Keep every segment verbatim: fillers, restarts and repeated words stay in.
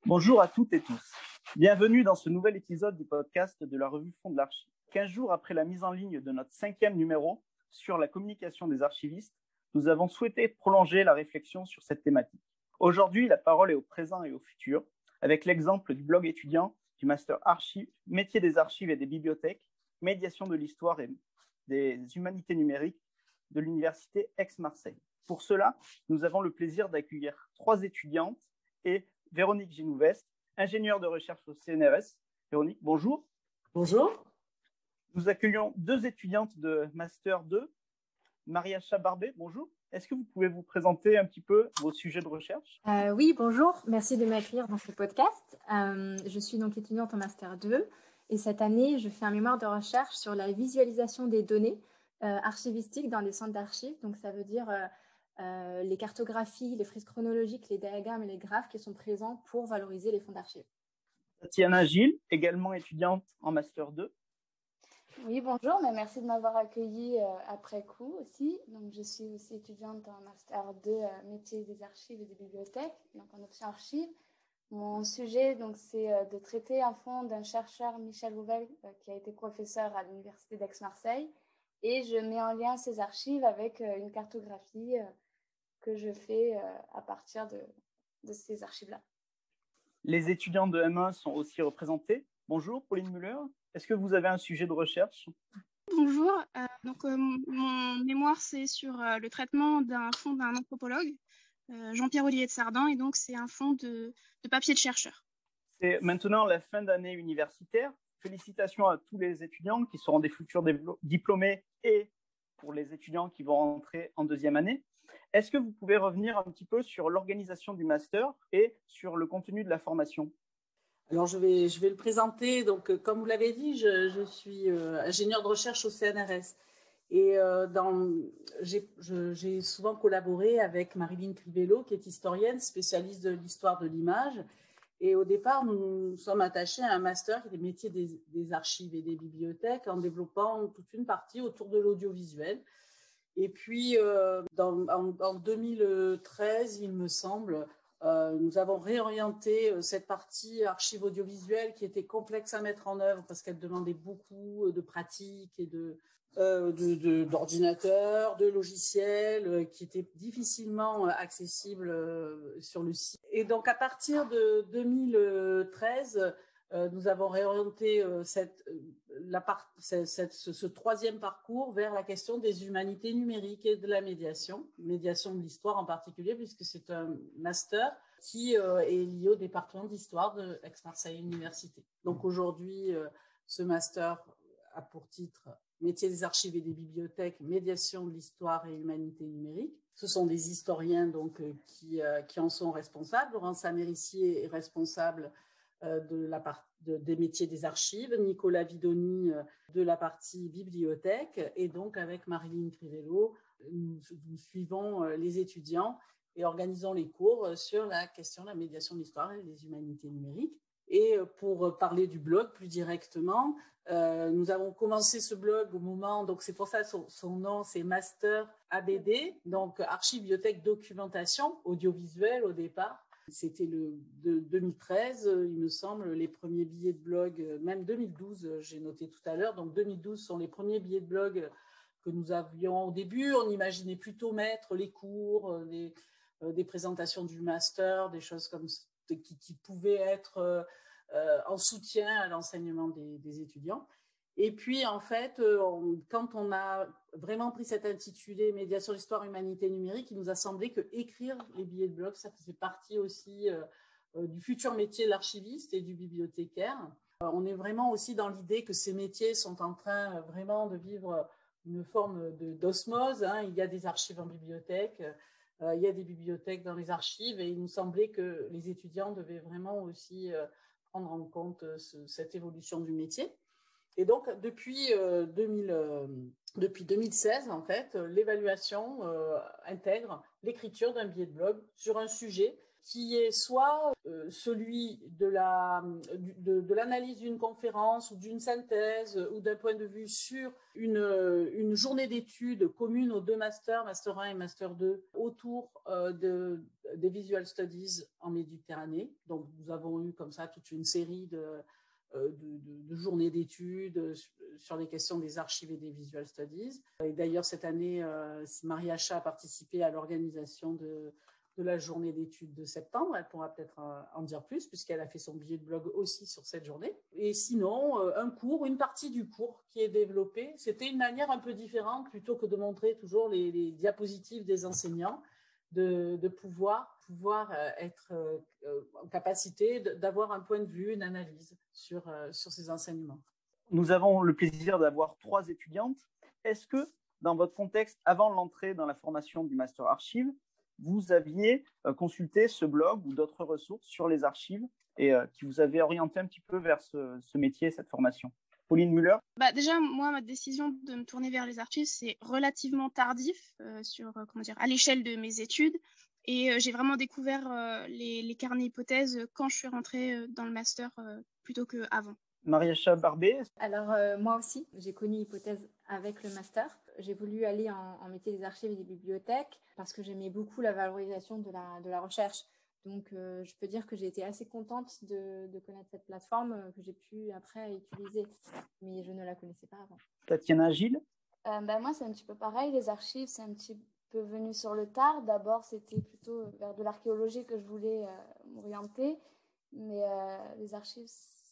Bonjour à toutes et tous. Bienvenue dans ce nouvel épisode du podcast de la revue Fonds de l'Archi. quinze jours après la mise en ligne de notre cinquième numéro sur la communication des archivistes, nous avons souhaité prolonger la réflexion sur cette thématique. Aujourd'hui, la parole est au présent et au futur, avec l'exemple du blog étudiant du Master Archives, métier des archives et des bibliothèques, médiation de l'histoire et des humanités numériques de l'Université Aix-Marseille. Pour cela, nous avons le plaisir d'accueillir trois étudiantes et Véronique Genouvest, ingénieure de recherche au C N R S. Véronique, bonjour. Bonjour. Nous accueillons deux étudiantes de Master deux. Maria Chabarbet, bonjour. Est-ce que vous pouvez vous présenter un petit peu vos sujets de recherche ? euh, Oui, bonjour. Merci de m'accueillir dans ce podcast. Euh, je suis donc étudiante en Master deux et cette année, je fais un mémoire de recherche sur la visualisation des données euh, archivistiques dans les centres d'archives. Donc, ça veut dire euh, euh, les cartographies, les frises chronologiques, les diagrammes et les graphes qui sont présents pour valoriser les fonds d'archives. Tatiana Gilles, également étudiante en Master deux. Oui, bonjour, mais merci de m'avoir accueillie euh, après coup aussi. Donc, je suis aussi étudiante en Master deux, euh, métier des archives et des bibliothèques, donc en option archives. Mon sujet, donc, c'est euh, de traiter un fonds d'un chercheur, Michel Rouvel, euh, qui a été professeur à l'Université d'Aix-Marseille. Et je mets en lien ces archives avec euh, une cartographie euh, que je fais euh, à partir de, de ces archives-là. Les étudiants de M un sont aussi représentés. Bonjour, Pauline Muller. Est-ce que vous avez un sujet de recherche ? Bonjour, euh, donc, euh, mon mémoire c'est sur euh, le traitement d'un fonds d'un anthropologue, euh, Jean-Pierre Olivier de Sardan, et donc c'est un fonds de, de papier de chercheur. C'est maintenant la fin d'année universitaire. Félicitations à tous les étudiants qui seront des futurs diplômés et pour les étudiants qui vont rentrer en deuxième année. Est-ce que vous pouvez revenir un petit peu sur l'organisation du master et sur le contenu de la formation ? Alors, je vais, je vais le présenter. Donc, comme vous l'avez dit, je, je suis euh, ingénieure de recherche au C N R S. Et euh, dans, j'ai, je, j'ai souvent collaboré avec Marilyn Crivello, qui est historienne, spécialiste de l'histoire de l'image. Et au départ, nous nous sommes attachés à un master qui est des métiers des, des archives et des bibliothèques, en développant toute une partie autour de l'audiovisuel. Et puis, euh, dans, en, en deux mille treize, il me semble, euh, nous avons réorienté cette partie archive audiovisuelle qui était complexe à mettre en œuvre parce qu'elle demandait beaucoup de pratiques et de, euh, de, de, d'ordinateurs, de logiciels euh, qui étaient difficilement accessibles euh, sur le site. Et donc, à partir de deux mille treize, Euh, nous avons réorienté euh, cette, la part, cette, cette, ce, ce troisième parcours vers la question des humanités numériques et de la médiation, médiation de l'histoire en particulier, puisque c'est un master qui euh, est lié au département d'histoire de Aix-Marseille Université. Donc aujourd'hui, euh, ce master a pour titre Métier des archives et des bibliothèques, médiation de l'histoire et humanité numérique. Ce sont des historiens donc, euh, qui, euh, qui en sont responsables. Laurence Amérissier est responsable de la part, de, des métiers des archives, Nicolas Vidoni de la partie bibliothèque, et donc avec Marilyn Crivello, nous, nous suivons les étudiants et organisons les cours sur la question de la médiation de l'histoire et des humanités numériques. Et pour parler du blog plus directement, euh, nous avons commencé ce blog au moment, donc c'est pour ça son, son nom, c'est Master A B D, donc archives, bibliothèque, documentation, audiovisuel au départ. C'était le de deux mille treize, il me semble, les premiers billets de blog, même deux mille douze, j'ai noté tout à l'heure. Donc deux mille douze sont les premiers billets de blog que nous avions au début. On imaginait plutôt mettre les cours, les, euh, des présentations du master, des choses comme qui, qui pouvaient être euh, en soutien à l'enseignement des, des étudiants. Et puis, en fait, on, quand on a vraiment pris cet intitulé Médiation, histoire, humanité numérique, il nous a semblé que écrire les billets de blog, ça faisait partie aussi euh, du futur métier de l'archiviste et du bibliothécaire. Euh, on est vraiment aussi dans l'idée que ces métiers sont en train euh, vraiment de vivre une forme de, d'osmose. Hein. Il y a des archives en bibliothèque, euh, il y a des bibliothèques dans les archives, et il nous semblait que les étudiants devaient vraiment aussi euh, prendre en compte ce, cette évolution du métier. Et donc, depuis, euh, deux mille, euh, depuis deux mille seize, en fait, l'évaluation euh, intègre l'écriture d'un billet de blog sur un sujet qui est soit euh, celui de, la, de, de l'analyse d'une conférence ou d'une synthèse ou d'un point de vue sur une, une journée d'études commune aux deux masters, Master un et Master deux, autour euh, de, des Visual Studies en Méditerranée. Donc, nous avons eu comme ça toute une série de, de, de, de journées d'études sur les questions des archives et des Visual Studies. Et d'ailleurs, cette année, Maria Cha a participé à l'organisation de, de la journée d'études de septembre. Elle pourra peut-être en dire plus, puisqu'elle a fait son billet de blog aussi sur cette journée. Et sinon, un cours, une partie du cours qui est développée, c'était une manière un peu différente, plutôt que de montrer toujours les, les diapositives des enseignants, de, de pouvoir, pouvoir être en capacité d'avoir un point de vue, une analyse sur, sur ces enseignements. Nous avons le plaisir d'avoir trois étudiantes. Est-ce que, dans votre contexte, avant l'entrée dans la formation du Master Archive, vous aviez consulté ce blog ou d'autres ressources sur les archives et qui vous avaient orienté un petit peu vers ce, ce métier, cette formation? Pauline Muller? Bah déjà, moi, ma décision de me tourner vers les archives, c'est relativement tardif euh, sur, euh, comment dire, à l'échelle de mes études. Et euh, j'ai vraiment découvert euh, les, les carnets hypothèses quand je suis rentrée euh, dans le master euh, plutôt qu'avant. Maria-Cha Barbet? Alors, euh, moi aussi, j'ai connu Hypothèse avec le master. J'ai voulu aller en, en métier des archives et des bibliothèques parce que j'aimais beaucoup la valorisation de la, de la recherche. Donc, euh, je peux dire que j'ai été assez contente de, de connaître cette plateforme euh, que j'ai pu après utiliser, mais je ne la connaissais pas avant. Tatiana Gilles? euh, ben, Moi, c'est un petit peu pareil. Les archives, c'est un petit peu venu sur le tard. D'abord, c'était plutôt vers de l'archéologie que je voulais euh, m'orienter, mais euh, les archives,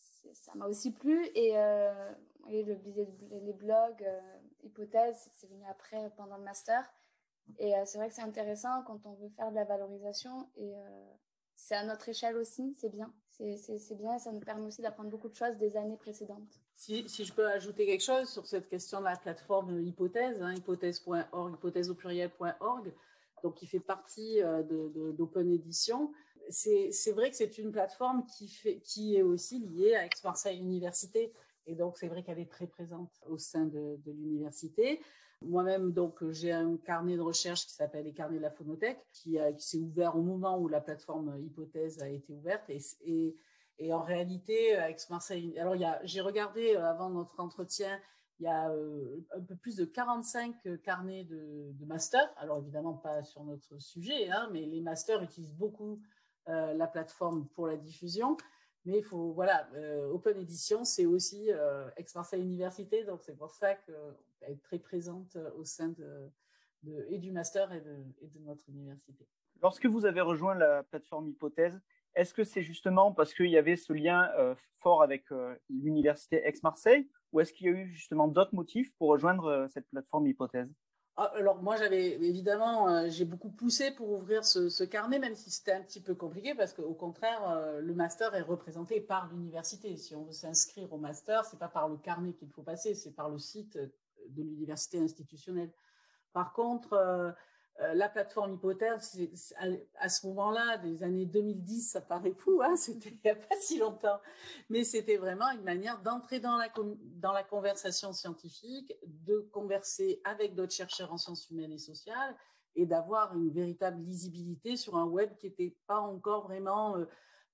ça m'a aussi plu. Et, euh, et le, les blogs, euh, hypothèses, c'est venu après, pendant le master. Et euh, c'est vrai que c'est intéressant quand on veut faire de la valorisation. Et euh, c'est à notre échelle aussi, c'est bien. C'est, c'est, c'est bien et ça nous permet aussi d'apprendre beaucoup de choses des années précédentes. Si, si je peux ajouter quelque chose sur cette question de la plateforme Hypothèse, hein, hypothèse point org, hypothèse au pluriel point org, donc qui fait partie euh, de, de, d'Open Edition. C'est, c'est vrai que c'est une plateforme qui, fait, qui est aussi liée à Aix-Marseille Université. Et donc, c'est vrai qu'elle est très présente au sein de, de l'université. Moi-même, donc, j'ai un carnet de recherche qui s'appelle les carnets de la phonothèque, qui, a, qui s'est ouvert au moment où la plateforme Hypothèse a été ouverte. Et, et, et en réalité, à Aix-Marseille, alors il y a, j'ai regardé avant notre entretien, il y a euh, un peu plus de quarante-cinq carnets de, de master. Alors évidemment, pas sur notre sujet, hein, mais les masters utilisent beaucoup euh, la plateforme pour la diffusion. Mais il faut, voilà, euh, Open Edition, c'est aussi euh, Aix-Marseille Université, donc c'est pour ça qu'elle est très présente au sein de, de, et du master et de, et de notre université. Lorsque vous avez rejoint la plateforme Hypothèse, est-ce que c'est justement parce qu'il y avait ce lien euh, fort avec euh, l'université Aix-Marseille, ou est-ce qu'il y a eu justement d'autres motifs pour rejoindre euh, cette plateforme Hypothèse? Alors moi, j'avais évidemment, euh, j'ai beaucoup poussé pour ouvrir ce, ce carnet, même si c'était un petit peu compliqué, parce qu'au contraire, euh, le master est représenté par l'université. Si on veut s'inscrire au master, c'est pas par le carnet qu'il faut passer, c'est par le site de l'université institutionnelle. Par contre, euh, euh, la plateforme Hypothèse, c'est, c'est, à, à ce moment-là, des années deux mille dix, ça paraît fou, hein, c'était il n'y a pas si longtemps, mais c'était vraiment une manière d'entrer dans la, dans la conversation scientifique, de converser avec d'autres chercheurs en sciences humaines et sociales, et d'avoir une véritable lisibilité sur un web qui n'était pas encore vraiment... Euh,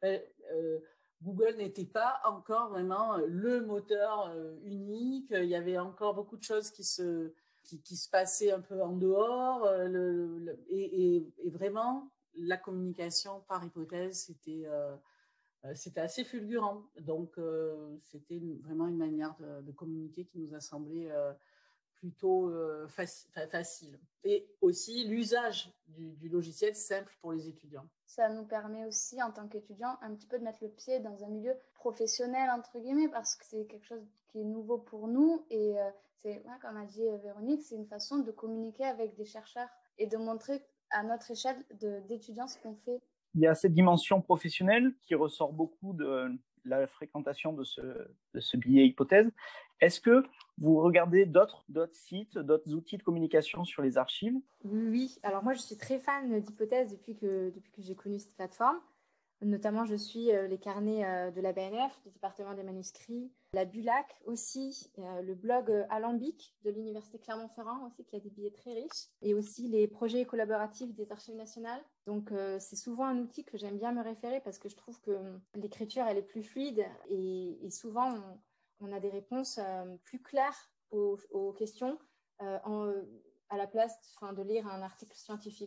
euh, Google n'était pas encore vraiment le moteur euh, unique, il y avait encore beaucoup de choses qui se... Qui, qui se passait un peu en dehors, euh, le, le, et, et, et vraiment la communication par Hypothèse, c'était, euh, c'était assez fulgurant. Donc euh, c'était une, vraiment une manière de, de communiquer qui nous a semblé euh, plutôt euh, faci, facile. Et aussi l'usage du, du logiciel simple pour les étudiants. Ça nous permet aussi, en tant qu'étudiants, un petit peu de mettre le pied dans un milieu professionnel, entre guillemets, parce que c'est quelque chose qui est nouveau pour nous. Et euh, c'est, ouais, comme a dit Véronique, c'est une façon de communiquer avec des chercheurs et de montrer à notre échelle de, d'étudiants ce qu'on fait. Il y a cette dimension professionnelle qui ressort beaucoup de la fréquentation de ce, de ce billet Hypothèse. Est-ce que vous regardez d'autres, d'autres sites, d'autres outils de communication sur les archives? Oui, alors moi je suis très fan d'Hypothèse depuis que, depuis que j'ai connu cette plateforme. Notamment, je suis euh, les carnets euh, de la B N F, du département des manuscrits, la Bulac aussi, euh, le blog euh, Alambic de l'université Clermont-Ferrand aussi, qui a des billets très riches, et aussi les projets collaboratifs des archives nationales. Donc, euh, c'est souvent un outil que j'aime bien me référer parce que je trouve que euh, l'écriture, elle est plus fluide et, et souvent, on, on a des réponses euh, plus claires aux, aux questions euh, en, à la place de lire un article scientifique.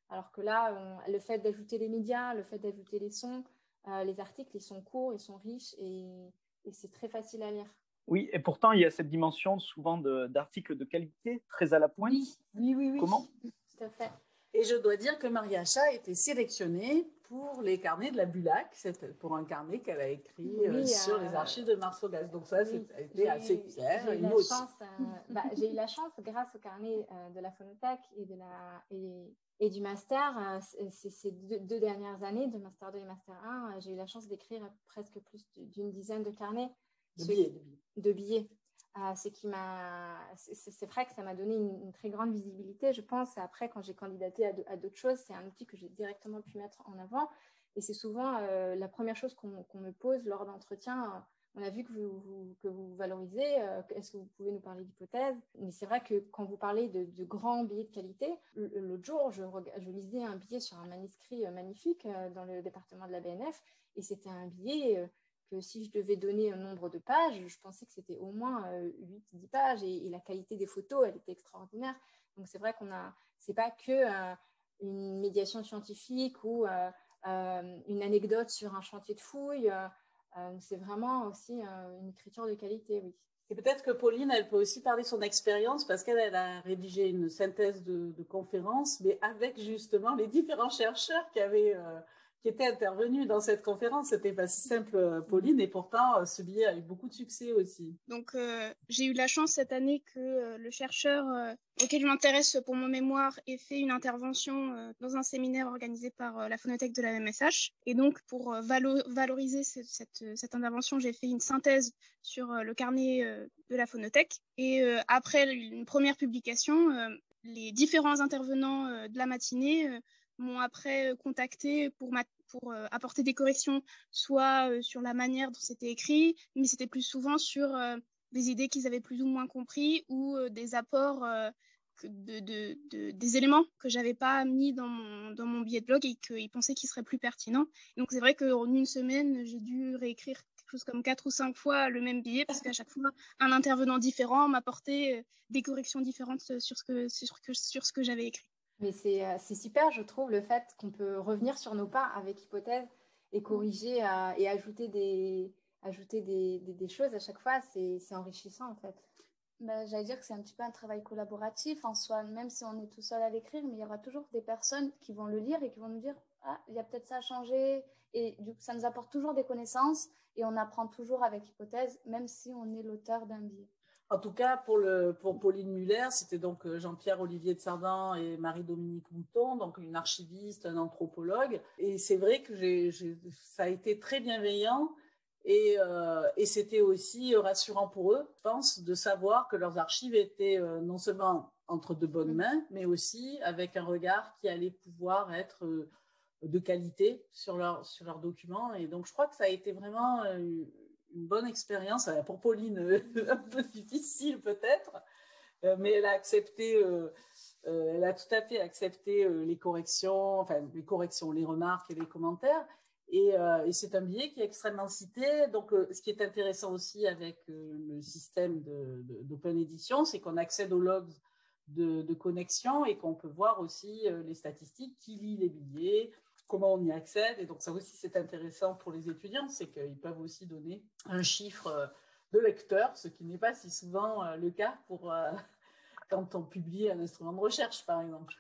Alors que là, on, le fait d'ajouter les médias, le fait d'ajouter les sons, euh, les articles, ils sont courts, ils sont riches et, et c'est très facile à lire. Oui, et pourtant, il y a cette dimension souvent de, d'articles de qualité, très à la pointe. Oui, oui, oui. oui. Comment ? Tout à fait. Et je dois dire que Mariacha a été sélectionnée pour les carnets de la Bulac, c'est pour un carnet qu'elle a écrit oui, euh, sur euh, les archives de Marceau-Gaz. Donc ça, oui, ça a été assez fier. J'ai eu, la chance, euh, bah, j'ai eu la chance, grâce au carnet euh, de la Phonothèque et, de la, et, et du Master, euh, ces deux, deux dernières années, de Master deux et Master un, euh, j'ai eu la chance d'écrire presque plus d'une dizaine de carnets. De billets. De billets. De billets. Euh, c'est, qui m'a... c'est, c'est vrai que ça m'a donné une, une très grande visibilité, je pense. Et après, quand j'ai candidaté à, de, à d'autres choses, c'est un outil que j'ai directement pu mettre en avant. Et c'est souvent euh, la première chose qu'on, qu'on me pose lors d'entretien. Euh, on a vu que vous, vous, que vous valorisez. Euh, est-ce que vous pouvez nous parler d'hypothèses ? Mais c'est vrai que quand vous parlez de, de grands billets de qualité, l'autre jour, je, je lisais un billet sur un manuscrit magnifique euh, dans le département de la B N F. Et c'était un billet... Euh, que si je devais donner un nombre de pages, je pensais que c'était au moins euh, huit dix pages et, et la qualité des photos, elle était extraordinaire. Donc c'est vrai qu'on a, c'est pas que euh, une médiation scientifique ou euh, euh, une anecdote sur un chantier de fouilles, euh, euh, c'est vraiment aussi euh, une écriture de qualité, oui. Et peut-être que Pauline, elle peut aussi parler de son expérience parce qu'elle elle a rédigé une synthèse de, de conférence, mais avec justement les différents chercheurs qui avaient... Euh, qui était intervenue dans cette conférence. C'était pas si simple, Pauline, et pourtant, ce billet a eu beaucoup de succès aussi. Donc, euh, j'ai eu la chance cette année que euh, le chercheur euh, auquel je m'intéresse pour mon mémoire ait fait une intervention euh, dans un séminaire organisé par euh, la Phonothèque de la M S H. Et donc, pour euh, valo- valoriser ce, cette, cette intervention, j'ai fait une synthèse sur euh, le carnet euh, de la Phonothèque. Et euh, après une première publication, euh, les différents intervenants euh, de la matinée euh, m'ont après contacté pour, ma, pour euh, apporter des corrections, soit euh, sur la manière dont c'était écrit, mais c'était plus souvent sur euh, des idées qu'ils avaient plus ou moins compris ou euh, des apports, euh, de, de, de, des éléments que j'avais pas mis dans mon, dans mon billet de blog et qu'ils pensaient qu'ils seraient plus pertinents. Donc c'est vrai qu'en une semaine, j'ai dû réécrire quelque chose comme quatre ou cinq fois le même billet parce qu'à chaque fois, un intervenant différent m'apportait des corrections différentes sur ce que, sur que, sur ce que j'avais écrit. Mais c'est, euh, c'est super, je trouve, le fait qu'on peut revenir sur nos pas avec hypothèse et corriger euh, et ajouter des, ajouter des, des, des choses à chaque fois, c'est, c'est enrichissant en fait. Ben, j'allais dire que c'est un petit peu un travail collaboratif en soi, même si on est tout seul à l'écrire, mais il y aura toujours des personnes qui vont le lire et qui vont nous dire « Ah, il y a peut-être ça à changer ». Et du coup, ça nous apporte toujours des connaissances et on apprend toujours avec hypothèse, même si on est l'auteur d'un billet. En tout cas, pour, le, pour Pauline Muller, c'était donc Jean-Pierre Olivier de Sardan et Marie-Dominique Mouton, donc une archiviste, un anthropologue. Et c'est vrai que j'ai, j'ai, ça a été très bienveillant et, euh, et c'était aussi rassurant pour eux, je pense, de savoir que leurs archives étaient euh, non seulement entre de bonnes mains, mais aussi avec un regard qui allait pouvoir être euh, de qualité sur leurs sur leurs documents. Et donc, je crois que ça a été vraiment... Euh, une bonne expérience, pour Pauline un peu difficile peut-être, mais elle a accepté, euh, euh, elle a tout à fait accepté euh, les corrections, enfin les corrections, les remarques et les commentaires. Et, euh, et c'est un billet qui est extrêmement cité. Donc, euh, ce qui est intéressant aussi avec euh, le système de, de, d'Open Edition, c'est qu'on accède aux logs de, de connexion et qu'on peut voir aussi euh, les statistiques, qui lit les billets, comment on y accède. Et donc, ça aussi, c'est intéressant pour les étudiants, c'est qu'ils peuvent aussi donner un chiffre de lecteur, ce qui n'est pas si souvent le cas pour euh, quand on publie un instrument de recherche, par exemple.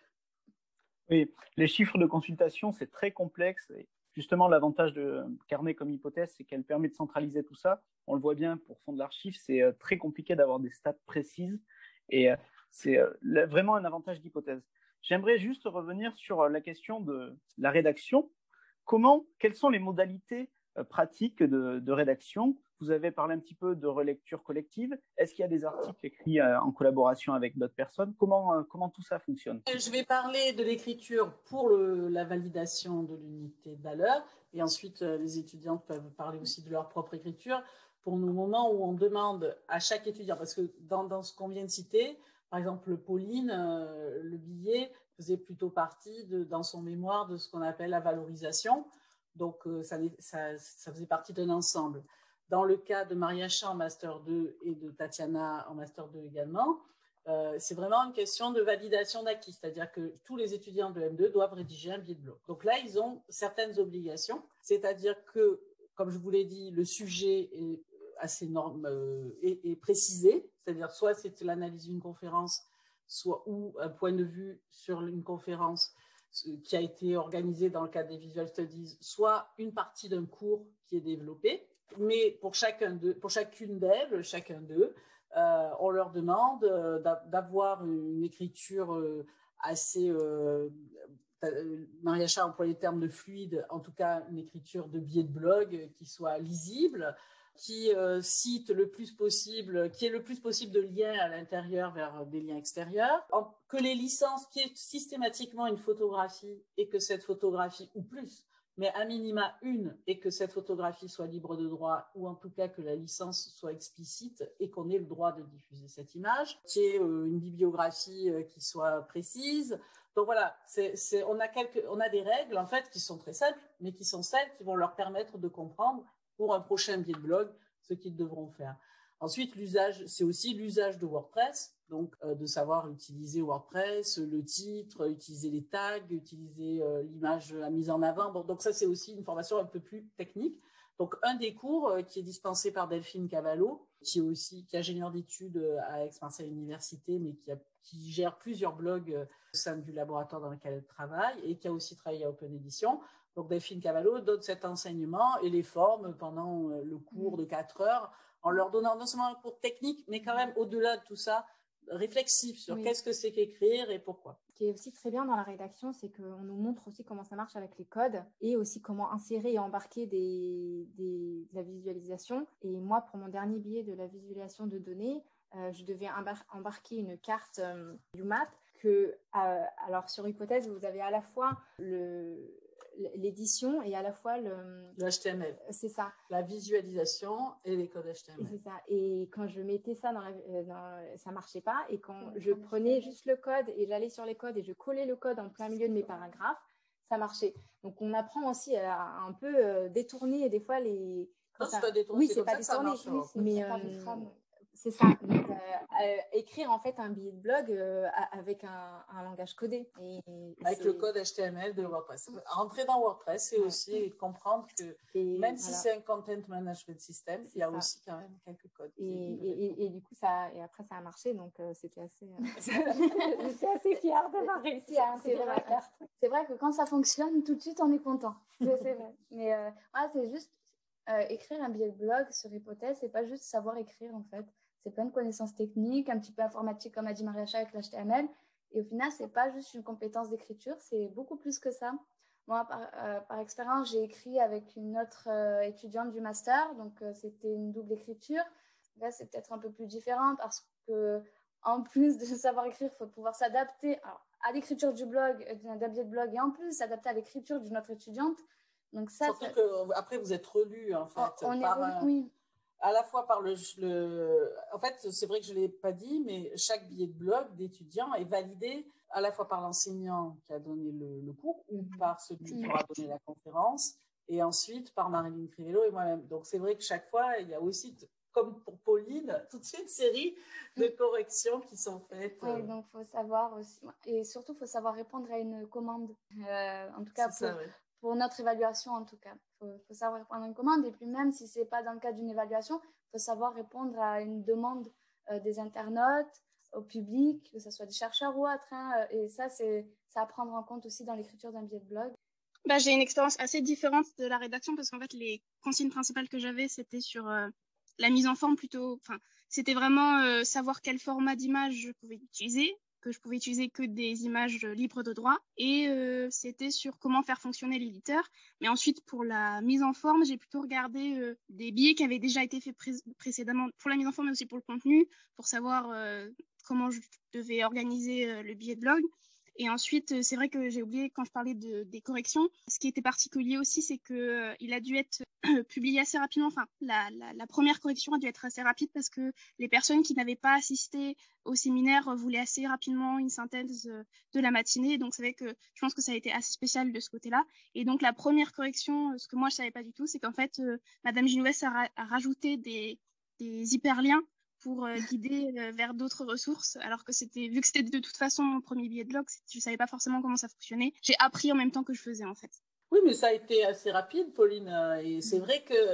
Oui, les chiffres de consultation, c'est très complexe. Et justement, l'avantage de Carnet comme hypothèse, c'est qu'elle permet de centraliser tout ça. On le voit bien pour Fonds de l'Archive, c'est très compliqué d'avoir des stats précises. Et c'est vraiment un avantage d'hypothèse. J'aimerais juste revenir sur la question de la rédaction. Comment, quelles sont les modalités pratiques de, de rédaction ? Vous avez parlé un petit peu de relecture collective. Est-ce qu'il y a des articles écrits en collaboration avec d'autres personnes ? Comment, comment tout ça fonctionne ? Je vais parler de l'écriture pour le, la validation de l'unité de valeur. Et ensuite, les étudiantes peuvent parler aussi de leur propre écriture. Pour nos moments où on demande à chaque étudiant, parce que dans, dans ce qu'on vient de citer, par exemple, Pauline, euh, le billet faisait plutôt partie, de, dans son mémoire, de ce qu'on appelle la valorisation. Donc, euh, ça, ça, ça faisait partie d'un ensemble. Dans le cas de Mariacha en Master deux et de Tatiana en Master deux également, Euh, c'est vraiment une question de validation d'acquis, c'est-à-dire que tous les étudiants de M deux doivent rédiger un billet de blog. Donc là, ils ont certaines obligations, c'est-à-dire que, comme je vous l'ai dit, le sujet est assez norme, euh, est, est précisé, c'est-à-dire soit c'est l'analyse d'une conférence, soit ou un point de vue sur une conférence qui a été organisée dans le cadre des Visual Studies, soit une partie d'un cours qui est développé. Mais pour, chacun d'eux, pour chacune d'elles, chacun d'eux, euh, on leur demande euh, d'avoir une écriture euh, assez... Euh, Mariacha a employé le terme de fluide, en tout cas une écriture de billet de blog qui soit lisible, qui euh, cite le plus possible, qui ait le plus possible de liens à l'intérieur vers des liens extérieurs, en, que les licences, qui est systématiquement une photographie et que cette photographie, ou plus, mais à minima une, et que cette photographie soit libre de droit, ou en tout cas que la licence soit explicite et qu'on ait le droit de diffuser cette image, qui est euh, une bibliographie euh, qui soit précise. Donc voilà, c'est, c'est, on, a quelques, on a des règles en fait qui sont très simples, mais qui sont celles qui vont leur permettre de comprendre pour un prochain billet de blog ce qu'ils devront faire. Ensuite, l'usage, c'est aussi l'usage de WordPress, donc euh, de savoir utiliser WordPress, le titre, utiliser les tags, utiliser euh, l'image, la mise en avant. Bon, donc ça, c'est aussi une formation un peu plus technique. Donc un des cours euh, qui est dispensé par Delphine Cavallo, qui est aussi qui est ingénieur d'études à Aix-Marseille Université, mais qui, a, qui gère plusieurs blogs euh, au sein du laboratoire dans lequel elle travaille et qui a aussi travaillé à Open Edition. Donc Delphine Cavallo donne cet enseignement et les forme pendant euh, le cours de quatre heures, en leur donnant non seulement un cours technique, mais quand même au-delà de tout ça, réflexif sur oui. Qu'est-ce que c'est qu'écrire et pourquoi. Ce qui est aussi très bien dans la rédaction, c'est qu'on nous montre aussi comment ça marche avec les codes et aussi comment insérer et embarquer des, des, de la visualisation. Et moi, pour mon dernier billet de la visualisation de données, euh, je devais embar- embarquer une carte euh, U M A P que, euh, alors sur Hypothèse, vous avez à la fois le... l'édition et à la fois le... le H T M L. C'est ça. La visualisation et les codes H T M L. Et c'est ça. Et quand je mettais ça dans, la, dans ça marchait pas. Et quand je prenais juste le code et j'allais sur les codes et je collais le code en plein milieu de mes paragraphes, ça marchait. Donc on apprend aussi à, à un peu euh, détourner des fois les... Non, ça... c'est pas détourné. Oui, c'est, c'est pas détourné. Oui, mais euh, c'est ça. Donc, euh, euh, écrire en fait un billet de blog euh, avec un, un langage codé. Et, et avec c'est... le code H T M L de WordPress. Rentrer dans WordPress, c'est ouais. aussi comprendre que et même voilà. si c'est un content management system, c'est il y a ça. Aussi quand même quelques codes. Et, et, et, et du coup, ça, et après, ça a marché, donc euh, c'était assez. Euh... J'étais assez fière d'avoir réussi à intégrer la carte. C'est vrai que quand ça fonctionne, tout de suite, on est content. C'est, c'est vrai. Mais euh, ouais, c'est juste euh, écrire un billet de blog sur Hypothèse, c'est pas juste savoir écrire en fait. C'est plein de connaissances techniques, un petit peu informatique, comme a dit Mariacha avec l'H T M L. Et au final, c'est pas juste une compétence d'écriture, c'est beaucoup plus que ça. Moi, par, euh, par expérience, j'ai écrit avec une autre euh, étudiante du master, donc euh, c'était une double écriture. Là, c'est peut-être un peu plus différent parce que, en plus de savoir écrire, il faut pouvoir s'adapter alors, à l'écriture du blog, d'un billet de blog, et en plus s'adapter à l'écriture d'une autre étudiante. Donc ça, surtout ça... que après vous êtes relu en fait. On, on par est un... oui. À la fois par le, le... En fait, c'est vrai que je ne l'ai pas dit, mais chaque billet de blog d'étudiant est validé à la fois par l'enseignant qui a donné le, le cours ou mmh. par celui qui aura donné la conférence, et ensuite par Marilyn Crivello et moi-même. Donc, c'est vrai que chaque fois, il y a aussi, comme pour Pauline, toute une série de corrections qui sont faites. Oui, donc il faut savoir aussi, et surtout, il faut savoir répondre à une commande. Euh, en tout cas, pour... ça, ouais. Pour notre évaluation, en tout cas. Il faut, faut savoir répondre à une commande. Et puis même si ce n'est pas dans le cadre d'une évaluation, il faut savoir répondre à une demande euh, des internautes, au public, que ce soit des chercheurs ou autres. Hein. Et ça, c'est, c'est à prendre en compte aussi dans l'écriture d'un billet de blog. Bah, j'ai une expérience assez différente de la rédaction parce qu'en fait, les consignes principales que j'avais, c'était sur euh, la mise en forme plutôt. Enfin, c'était vraiment euh, savoir quel format d'image je pouvais utiliser, que je pouvais utiliser que des images libres de droit, et euh, c'était sur comment faire fonctionner l'éditeur. Mais ensuite, pour la mise en forme, j'ai plutôt regardé euh, des billets qui avaient déjà été faits pré- précédemment pour la mise en forme, mais aussi pour le contenu, pour savoir euh, comment je devais organiser euh, le billet de blog. Et ensuite, c'est vrai que j'ai oublié quand je parlais de, des corrections. Ce qui était particulier aussi, c'est qu'il euh, a dû être euh, publié assez rapidement. Enfin, la, la, la première correction a dû être assez rapide parce que les personnes qui n'avaient pas assisté au séminaire voulaient assez rapidement une synthèse euh, de la matinée. Donc, c'est vrai que je pense que ça a été assez spécial de ce côté-là. Et donc, la première correction, ce que moi, je ne savais pas du tout, c'est qu'en fait, euh, Madame Ginouès a, ra- a rajouté des, des hyperliens pour euh, guider euh, vers d'autres ressources, alors que c'était, vu que c'était de toute façon mon premier billet de blog, je savais pas forcément comment ça fonctionnait. J'ai appris en même temps que je faisais, en fait. Oui, mais ça a été assez rapide, Pauline. Et c'est vrai que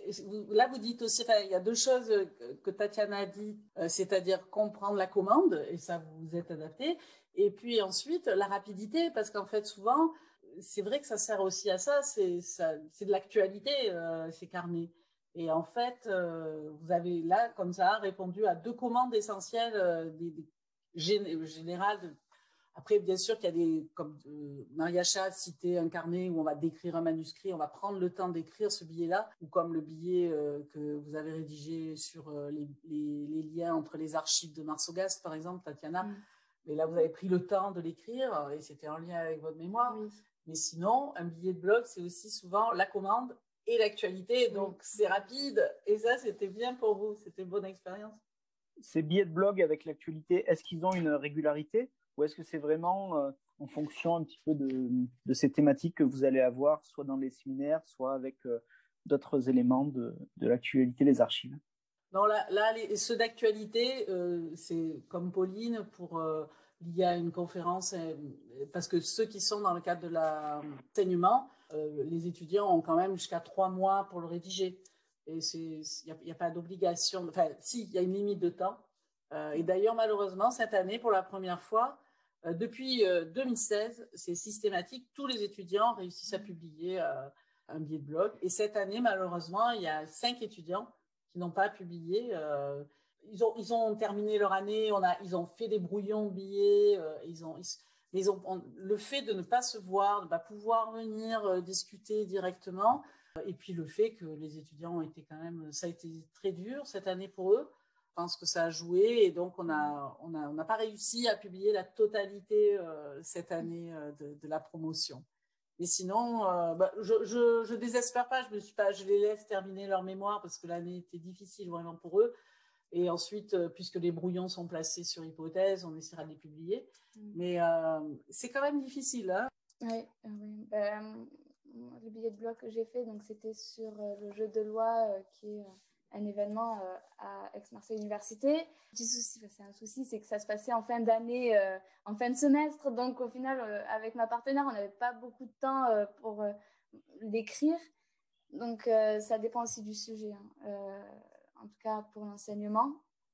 là, vous dites aussi, enfin, il y a deux choses que Tatiana a dit, c'est-à-dire comprendre la commande, et ça, vous vous êtes adapté. Et puis ensuite, la rapidité, parce qu'en fait, souvent, c'est vrai que ça sert aussi à ça, c'est, ça, c'est de l'actualité, euh, ces carnets. Et en fait, euh, vous avez là, comme ça, répondu à deux commandes essentielles, euh, des, des gén- générales. De... Après, bien sûr qu'il y a des, comme euh, Mariacha citait un carnet où on va décrire un manuscrit, on va prendre le temps d'écrire ce billet-là, ou comme le billet euh, que vous avez rédigé sur euh, les, les, les liens entre les archives de Marsogast, par exemple, Tatiana. Mm. Mais là, vous avez pris le temps de l'écrire et c'était en lien avec votre mémoire. Oui. Mais sinon, un billet de blog, c'est aussi souvent la commande et l'actualité. Donc, oui. C'est rapide. Et ça, c'était bien pour vous. C'était une bonne expérience. Ces billets de blog avec l'actualité, est-ce qu'ils ont une régularité ou est-ce que c'est vraiment euh, en fonction un petit peu de, de ces thématiques que vous allez avoir, soit dans les séminaires, soit avec euh, d'autres éléments de, de l'actualité des archives? Non, là, là les, ceux d'actualité, euh, c'est comme Pauline, pour euh, il y a une conférence, euh, parce que ceux qui sont dans le cadre de l'enseignement, euh, les étudiants ont quand même jusqu'à trois mois pour le rédiger. Et il n'y a, y a pas d'obligation, enfin, si, il y a une limite de temps. Euh, et d'ailleurs, malheureusement, cette année, pour la première fois, euh, depuis euh, deux mille seize, c'est systématique, tous les étudiants réussissent à publier euh, un billet de blog. Et cette année, malheureusement, il y a cinq étudiants qui n'ont pas publié. Euh, ils, ont, ils ont terminé leur année, on a, ils ont fait des brouillons de billets. Euh, ils ont, ils, ils ont, on, le fait de ne pas se voir, de ne pas pouvoir venir euh, discuter directement, euh, et puis le fait que les étudiants ont été quand même, ça a été très dur cette année pour eux. Je pense que ça a joué et donc on a, on a, on n'a pas réussi à publier la totalité euh, cette année euh, de, de la promotion. Mais sinon, euh, bah, je, je, je désespère pas. Je me suis pas, je les laisse terminer leur mémoire parce que l'année était difficile vraiment pour eux. Et ensuite, euh, puisque les brouillons sont placés sur hypothèse, on essaiera de les publier. Mmh. Mais euh, c'est quand même difficile, hein. Oui, oui. Ben, le billet de blog que j'ai fait, donc c'était sur euh, le jeu de loi euh, qui est un événement euh, à Aix-Marseille Université. Petit souci, c'est un souci, c'est que ça se passait en fin d'année, euh, en fin de semestre. Donc au final, euh, avec ma partenaire, on n'avait pas beaucoup de temps euh, pour euh, l'écrire. Donc euh, ça dépend aussi du sujet, hein. euh, en tout cas pour l'enseignement.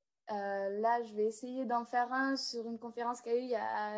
Euh, là, je vais essayer d'en faire un sur une conférence qu'il y a eu il y a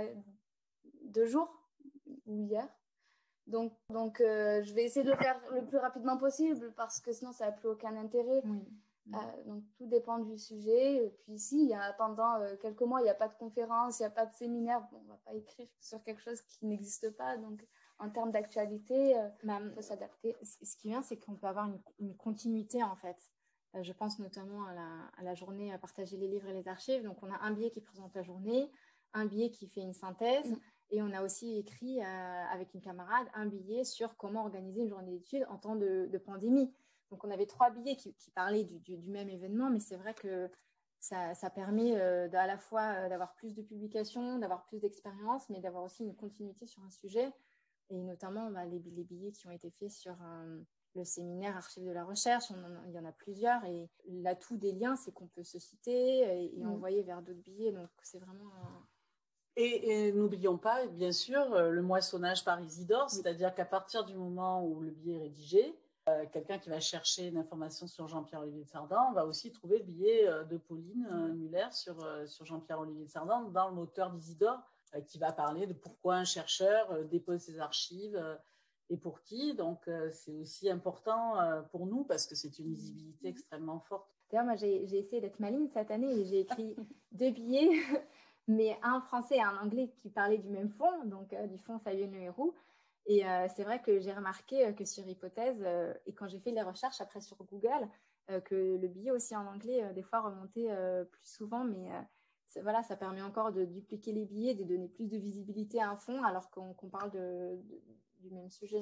deux jours ou hier. Donc, donc euh, je vais essayer de le faire le plus rapidement possible parce que sinon, ça n'a plus aucun intérêt. Oui. Euh, donc, tout dépend du sujet. Et puis ici, il y a, pendant euh, quelques mois, il n'y a pas de conférence, il n'y a pas de séminaire. Bon, on ne va pas écrire sur quelque chose qui n'existe pas. Donc, en termes d'actualité, il euh, bah, faut s'adapter. Ce qui est bien, c'est qu'on peut avoir une, une continuité, en fait. Euh, je pense notamment à la, à la journée à partager les livres et les archives. Donc, on a un billet qui présente la journée, un billet qui fait une synthèse. Mmh. Et on a aussi écrit euh, avec une camarade un billet sur comment organiser une journée d'études en temps de, de pandémie. Donc, on avait trois billets qui, qui parlaient du, du, du même événement, mais c'est vrai que ça, ça permet euh, à la fois euh, d'avoir plus de publications, d'avoir plus d'expérience, mais d'avoir aussi une continuité sur un sujet. Et notamment, bah, les, les billets qui ont été faits sur euh, le séminaire Archives de la recherche, on en, il y en a plusieurs. Et l'atout des liens, c'est qu'on peut se citer et, et mmh. envoyer vers d'autres billets. Donc, c'est vraiment... Euh, Et, et n'oublions pas, bien sûr, euh, le moissonnage par Isidore, c'est-à-dire qu'à partir du moment où le billet est rédigé, euh, quelqu'un qui va chercher une information sur Jean-Pierre-Olivier de Sardan va aussi trouver le billet euh, de Pauline euh, Muller sur, euh, sur Jean-Pierre-Olivier de Sardan dans le moteur d'Isidore, euh, qui va parler de pourquoi un chercheur euh, dépose ses archives euh, et pour qui. Donc, euh, c'est aussi important euh, pour nous parce que c'est une visibilité extrêmement forte. D'ailleurs, moi, j'ai, j'ai essayé d'être maligne cette année et j'ai écrit deux billets mais un français et un anglais qui parlaient du même fond, donc euh, du fond Fabienne Le Héroux. Et euh, c'est vrai que j'ai remarqué euh, que sur Hypothèse, euh, et quand j'ai fait les recherches après sur Google, euh, que le billet aussi en anglais, euh, des fois, remontait euh, plus souvent. Mais euh, voilà, ça permet encore de dupliquer les billets, de donner plus de visibilité à un fond, alors qu'on, qu'on parle de, de, du même sujet.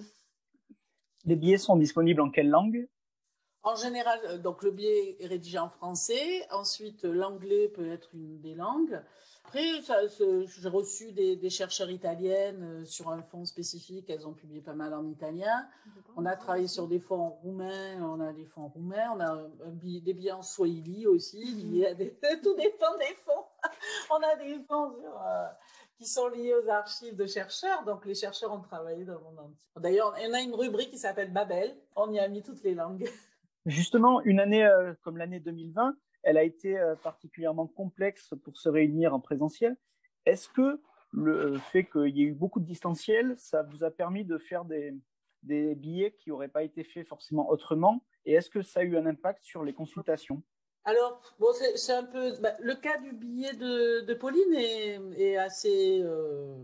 Les billets sont disponibles en quelle langue ? En général, donc le billet est rédigé en français. Ensuite, l'anglais peut être une des langues. Après, ça, ça, j'ai reçu des, des chercheurs italiennes sur un fonds spécifique. Elles ont publié pas mal en italien. On a travaillé sur des fonds roumains. On a des fonds roumains. On a un billet, des billets en swahili aussi. Il y a des, tout dépend des fonds. On a des fonds sur, euh, qui sont liés aux archives de chercheurs. Donc, les chercheurs ont travaillé dans le monde entier. D'ailleurs, on a une rubrique qui s'appelle Babel. On y a mis toutes les langues. Justement, une année euh, comme l'année deux mille vingt, elle a été euh, particulièrement complexe pour se réunir en présentiel. Est-ce que le fait qu'il y ait eu beaucoup de distanciel, ça vous a permis de faire des, des billets qui n'auraient pas été faits forcément autrement? Et est-ce que ça a eu un impact sur les consultations? Alors, bon, c'est, c'est un peu... Bah, le cas du billet de, de Pauline est, est assez, euh,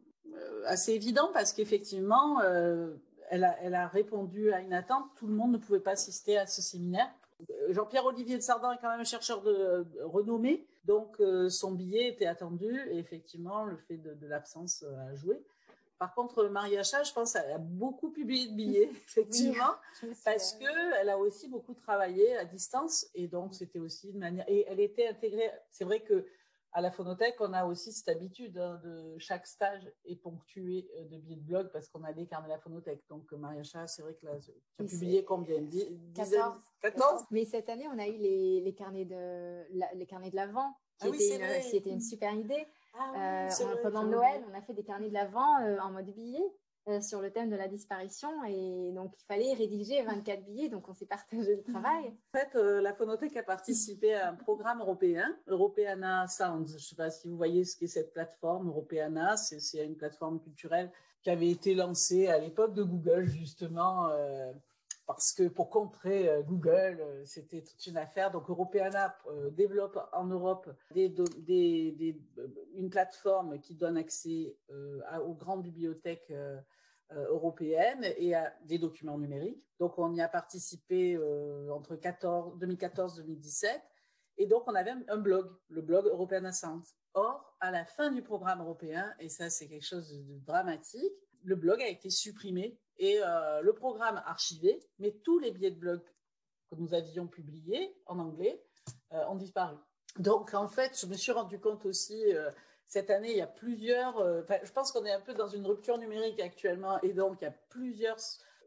assez évident parce qu'effectivement, euh, elle, a, elle a répondu à une attente. Tout le monde ne pouvait pas assister à ce séminaire. Jean-Pierre Olivier de Sardan est quand même un chercheur de, de renommé, donc euh, son billet était attendu et effectivement, le fait de, de l'absence a joué. Par contre, Maria Cha, je pense, elle a beaucoup publié de billets, effectivement, oui, parce qu'elle a aussi beaucoup travaillé à distance et donc c'était aussi une manière. Et elle était intégrée. C'est vrai que à la Phonothèque, on a aussi cette habitude hein, de chaque stage est ponctué de billets de blog parce qu'on a des carnets de la Phonothèque. Donc, Maria Cha, c'est vrai que là, tu as publié combien? quatorze. quatorze. Mais cette année, on a eu les, les carnets de la, les carnets de l'Avent, qui, ah, oui, qui était une super idée. Ah, oui, euh, on, vrai, pendant Noël, on a fait des carnets de l'Avent euh, en mode billet euh, sur le thème de la disparition et donc il fallait rédiger vingt-quatre billets, donc on s'est partagé le travail. En fait, euh, la Phonothèque a participé à un programme européen, Europeana Sounds. Je ne sais pas si vous voyez ce qu'est cette plateforme Europeana, c'est, c'est une plateforme culturelle qui avait été lancée à l'époque de Google justement. Euh, Parce que pour contrer euh, Google, euh, c'était toute une affaire. Donc, Europeana euh, développe en Europe des, des, des, une plateforme qui donne accès euh, à, aux grandes bibliothèques euh, euh, européennes et à des documents numériques. Donc, on y a participé euh, entre deux mille quatorze et deux mille dix-sept. Et donc, on avait un blog, le blog Europeana Sounds. Or, à la fin du programme européen, et ça, c'est quelque chose de dramatique, le blog a été supprimé et euh, le programme archivé, mais tous les billets de blog que nous avions publiés en anglais euh, ont disparu. Donc, en fait, je me suis rendu compte aussi, euh, cette année, il y a plusieurs... Euh, je pense qu'on est un peu dans une rupture numérique actuellement, et donc il y a plusieurs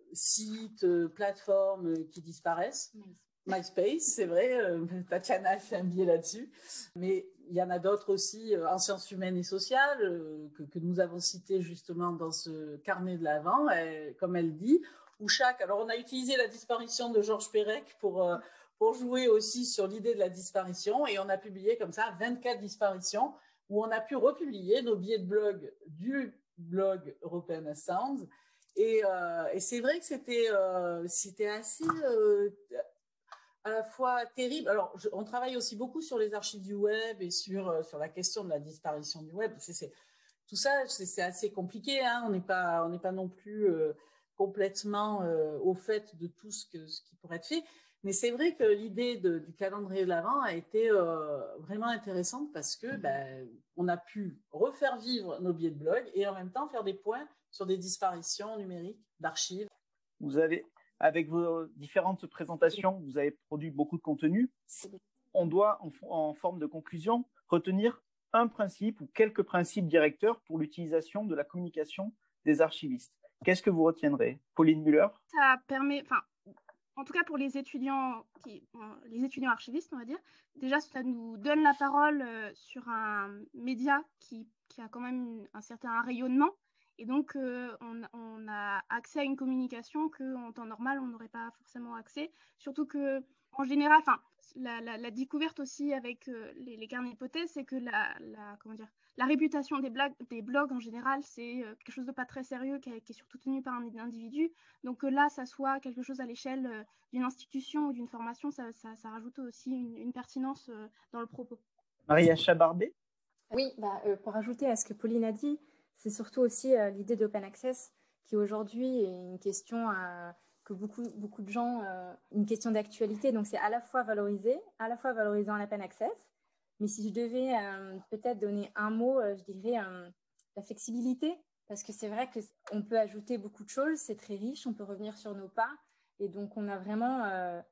sites, euh, plateformes qui disparaissent. Mmh. MySpace, c'est vrai, euh, Tatiana a fait un billet là-dessus, mais il y en a d'autres aussi euh, en sciences humaines et sociales euh, que, que nous avons cités justement dans ce carnet de l'Avent, et, comme elle dit, où chaque... Alors, on a utilisé la disparition de Georges Perec pour, euh, pour jouer aussi sur l'idée de la disparition, et on a publié comme ça vingt-quatre disparitions, où on a pu republier nos billets de blog du blog Europeana Sounds, et, euh, et c'est vrai que c'était, euh, c'était assez... Euh, à la fois terrible. Alors, je, on travaille aussi beaucoup sur les archives du web et sur, euh, sur la question de la disparition du web. C'est, c'est, tout ça, c'est, c'est assez compliqué. Hein. On n'est pas, on n'est pas non plus euh, complètement euh, au fait de tout ce, que, ce qui pourrait être fait. Mais c'est vrai que l'idée de, du calendrier de l'Avent a été euh, vraiment intéressante parce que ben, on a pu refaire vivre nos billets de blog et en même temps faire des points sur des disparitions numériques d'archives. Vous avez... Avec vos différentes présentations, vous avez produit beaucoup de contenu. On doit, en, en forme de conclusion, retenir un principe ou quelques principes directeurs pour l'utilisation de la communication des archivistes. Qu'est-ce que vous retiendrez? Pauline Müller? Ça permet, enfin, en tout cas pour les étudiants, qui, les étudiants archivistes, on va dire, déjà ça nous donne la parole sur un média qui, qui a quand même un certain rayonnement. Et donc, euh, on, on a accès à une communication qu'en temps normal, on n'aurait pas forcément accès. Surtout qu'en général, enfin, la, la, la découverte aussi avec euh, les, les carnets d'hypothèses, c'est que la, la, comment dire, la réputation des, blagues, des blogs en général, c'est euh, quelque chose de pas très sérieux qui, qui est surtout tenu par un individu. Donc que là, ça soit quelque chose à l'échelle euh, d'une institution ou d'une formation, ça, ça, ça rajoute aussi une, une pertinence euh, dans le propos. Maria Chabarbé? Oui, bah, euh, pour ajouter à ce que Pauline a dit, c'est surtout aussi euh, l'idée d'open access qui aujourd'hui est une question euh, que beaucoup, beaucoup de gens, euh, une question d'actualité. Donc c'est à la fois valorisé, à la fois valorisant l'open access. Mais si je devais euh, peut-être donner un mot, euh, je dirais euh, la flexibilité. Parce que c'est vrai qu'on peut ajouter beaucoup de choses, c'est très riche, on peut revenir sur nos pas. Et donc on a vraiment, euh,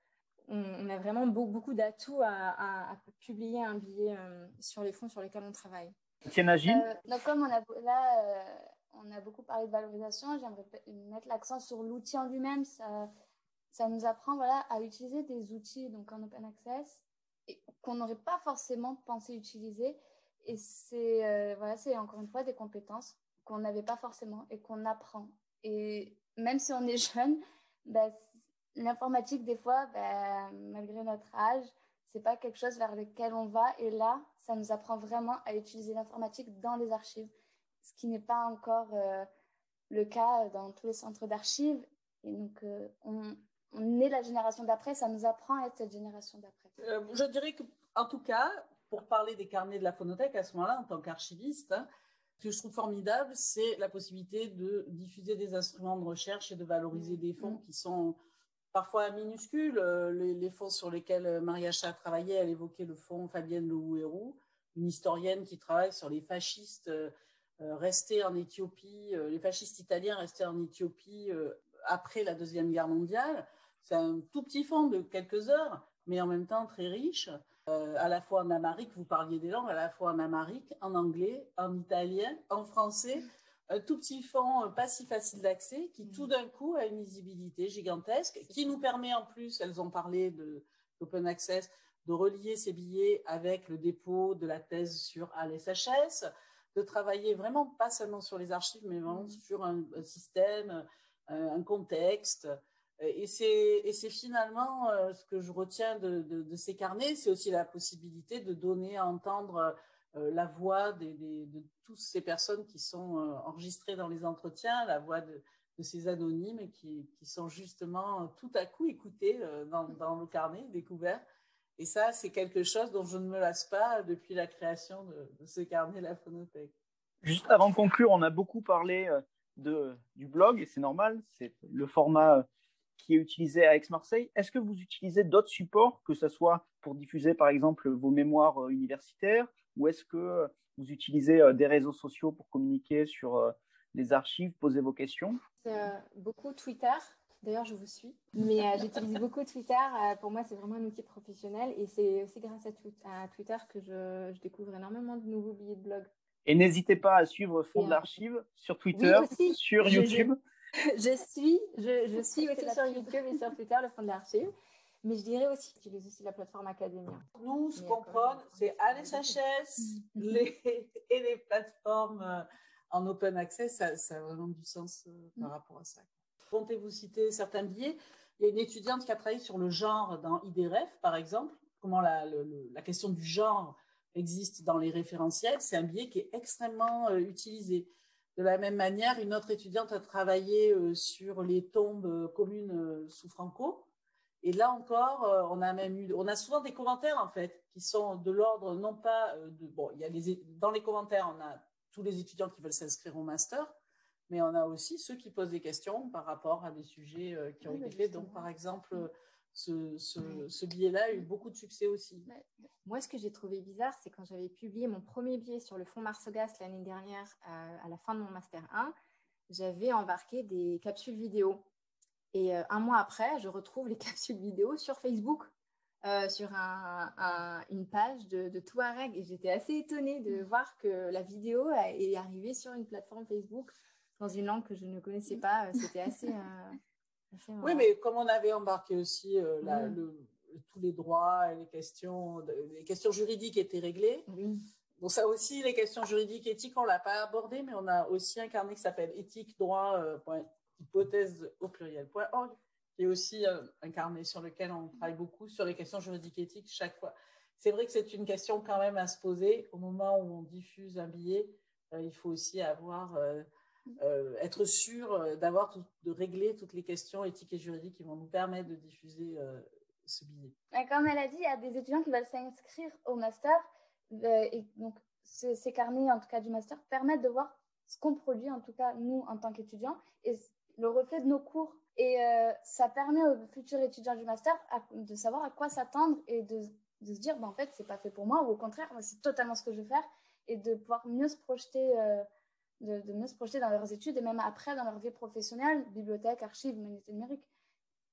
on, on a vraiment beau, beaucoup d'atouts à, à, à publier un billet euh, sur les fonds sur lesquels on travaille. Tiens, Agile. Euh, donc comme on a, là, euh, on a beaucoup parlé de valorisation, j'aimerais mettre l'accent sur l'outil en lui-même. Ça, ça nous apprend voilà, à utiliser des outils donc en open access et, qu'on n'aurait pas forcément pensé utiliser. Et c'est, euh, voilà, c'est encore une fois des compétences qu'on n'avait pas forcément et qu'on apprend. Et même si on est jeune, bah, l'informatique, des fois, bah, malgré notre âge, c'est pas quelque chose vers lequel on va. Et là, ça nous apprend vraiment à utiliser l'informatique dans les archives, ce qui n'est pas encore euh, le cas dans tous les centres d'archives. Et donc, euh, on, on est la génération d'après, ça nous apprend à être cette génération d'après. Euh, je dirais qu'en tout cas, pour parler des carnets de la Phonothèque, à ce moment-là, en tant qu'archiviste, hein, ce que je trouve formidable, c'est la possibilité de diffuser des instruments de recherche et de valoriser des fonds qui sont parfois minuscules. Les, les fonds sur lesquels Maria-Cha travaillait, elle évoquait le fonds Fabienne Louou-Héroux, une historienne qui travaille sur les fascistes euh, restés en Éthiopie, euh, les fascistes italiens restés en Éthiopie euh, après la Deuxième Guerre mondiale. C'est un tout petit fonds de quelques heures, mais en même temps très riche, euh, à la fois en amharique, vous parliez des langues, à la fois en amharique, en anglais, en italien, en français. Un tout petit fond pas si facile d'accès qui tout d'un coup a une visibilité gigantesque qui nous permet en plus, elles ont parlé de l'open access, de relier ces billets avec le dépôt de la thèse sur A L S H S, de travailler vraiment pas seulement sur les archives mais vraiment sur un, un système, un contexte. Et c'est, et c'est finalement euh, ce que je retiens de, de, de ces carnets, c'est aussi la possibilité de donner à entendre euh, la voix des, des, de toutes ces personnes qui sont euh, enregistrées dans les entretiens, la voix de, de ces anonymes qui, qui sont justement tout à coup écoutés euh, dans, dans le carnet, découverts. Et ça, c'est quelque chose dont je ne me lasse pas depuis la création de, de ce carnet La Phonothèque. Juste avant de conclure, on a beaucoup parlé de, du blog, et c'est normal, c'est le format qui est utilisé à Aix-Marseille. Est-ce que vous utilisez d'autres supports, que ce soit pour diffuser par exemple vos mémoires universitaires, ou est-ce que vous utilisez des réseaux sociaux pour communiquer sur les archives, poser vos questions? euh, Beaucoup Twitter. D'ailleurs, je vous suis. Mais euh, j'utilise beaucoup Twitter. Euh, pour moi, c'est vraiment un outil professionnel. Et c'est aussi grâce à, twi- à Twitter que je, je découvre énormément de nouveaux billets de blog. Et n'hésitez pas à suivre Fonds de l'Archive sur Twitter, oui, aussi, sur je, YouTube. Je, je suis, je, je suis aussi sur YouTube et sur Twitter le Fonds de l'Archive. Mais je dirais aussi que j'utilise aussi la plateforme Academia. Nous, ce qu'on prône, c'est A L S H S les, et les plateformes en open access. Ça, ça a vraiment du sens euh, par rapport à ça. Comptez-vous citer certains billets? Il y a une étudiante qui a travaillé sur le genre dans I D R E F, par exemple. Comment la, le, la question du genre existe dans les référentiels. C'est un billet qui est extrêmement euh, utilisé. De la même manière, une autre étudiante a travaillé euh, sur les tombes euh, communes euh, sous Franco. Et là encore, euh, on a même eu, on a souvent des commentaires en fait qui sont de l'ordre non pas euh, de, bon, il y a les, dans les commentaires, on a tous les étudiants qui veulent s'inscrire au master, mais on a aussi ceux qui posent des questions par rapport à des sujets euh, qui ont oui, été faits. Donc, par exemple, ce, ce, ce billet-là a eu beaucoup de succès aussi. Moi, ce que j'ai trouvé bizarre, c'est quand j'avais publié mon premier billet sur le fonds Marsogas l'année dernière, à, à la fin de mon master un, j'avais embarqué des capsules vidéo. Et euh, un mois après, je retrouve les capsules vidéo sur Facebook, euh, sur un, un, une page de, de Touareg. Et j'étais assez étonnée de voir que la vidéo est arrivée sur une plateforme Facebook dans une langue que je ne connaissais pas. C'était assez... Euh, assez oui, mais comme on avait embarqué aussi euh, la, mmh. le, tous les droits et les questions, les questions juridiques étaient réglées. Oui. Bon, ça aussi, les questions juridiques, éthiques, on ne l'a pas abordé, mais on a aussi un carnet qui s'appelle éthique, droit, euh, hypothèse au pluriel.org, qui est aussi euh, un carnet sur lequel on travaille beaucoup sur les questions juridiques et éthiques chaque fois. C'est vrai que c'est une question quand même à se poser. Au moment où on diffuse un billet, euh, il faut aussi avoir, euh, euh, être sûr euh, d'avoir tout, de régler toutes les questions éthiques et juridiques qui vont nous permettre de diffuser euh, ce billet. Et comme elle a dit, il y a des étudiants qui veulent s'inscrire au master, euh, et donc ce, ces carnets, en tout cas du master, permettent de voir ce qu'on produit, en tout cas nous en tant qu'étudiants, et le reflet de nos cours. Et euh, ça permet aux futurs étudiants du master à, de savoir à quoi s'attendre et de, de se dire, ben, en fait, c'est pas fait pour moi, ou au contraire, c'est totalement ce que je veux faire, et de pouvoir mieux se projeter, euh, de, de mieux se projeter dans leurs études, et même après, dans leur vie professionnelle, bibliothèque, archives, humanité numérique.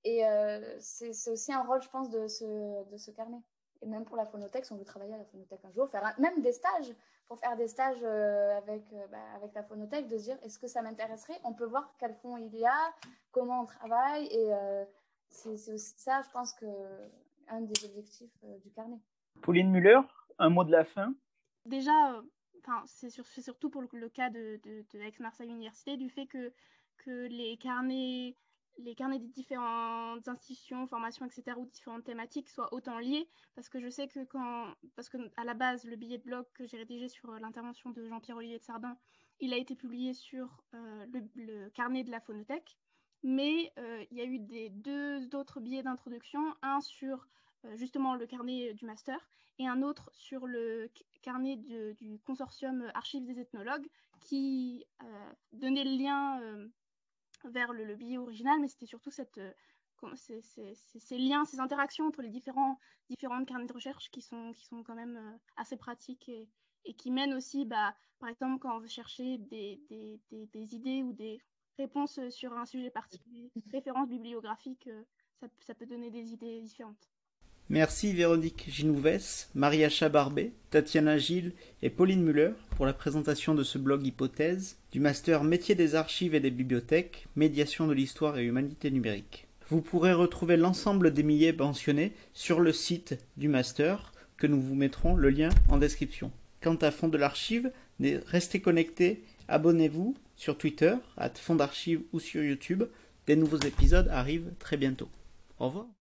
Et euh, c'est, c'est aussi un rôle, je pense, de ce, de ce carnet. Et même pour la phonothèque, si on veut travailler à la phonothèque un jour, faire un, même des stages, pour faire des stages euh, avec, euh, bah, avec la phonothèque, de se dire, est-ce que ça m'intéresserait? On peut voir quels fonds il y a, comment on travaille, et euh, c'est, c'est aussi ça, je pense, que un des objectifs euh, du carnet. Pauline Muller, un mot de la fin? Déjà, euh, c'est, sur, c'est surtout pour le, le cas de, de, de Aix-Marseille Université, du fait que, que les carnets... les carnets des différentes institutions, formations, et cetera, ou différentes thématiques soient autant liés, parce que je sais que quand, parce que à la base, le billet de blog que j'ai rédigé sur l'intervention de Jean-Pierre Olivier de Sardin, il a été publié sur euh, le, le carnet de la phonothèque, mais euh, il y a eu des deux autres billets d'introduction, un sur euh, justement le carnet du master, et un autre sur le carnet de, du consortium Archives des ethnologues, qui euh, donnait le lien euh, vers le, le billet original, mais c'était surtout cette, euh, ces, ces, ces, ces liens, ces interactions entre les différents, différentes carnets de recherche qui sont, qui sont quand même euh, assez pratiques et, et qui mènent aussi, bah, par exemple, quand on veut chercher des, des, des, des idées ou des réponses sur un sujet particulier, références bibliographiques, euh, ça, ça peut donner des idées différentes. Merci Véronique Ginouvès, Maria Barbet, Tatiana Gilles et Pauline Muller pour la présentation de ce blog Hypothèse du master Métier des archives et des bibliothèques, médiation de l'histoire et humanité numérique. Vous pourrez retrouver l'ensemble des billets mentionnés sur le site du master que nous vous mettrons le lien en description. Quant à Fonds de l'Archive, restez connectés, abonnez-vous sur Twitter, arobase Fonds d'Archives ou sur YouTube. Des nouveaux épisodes arrivent très bientôt. Au revoir.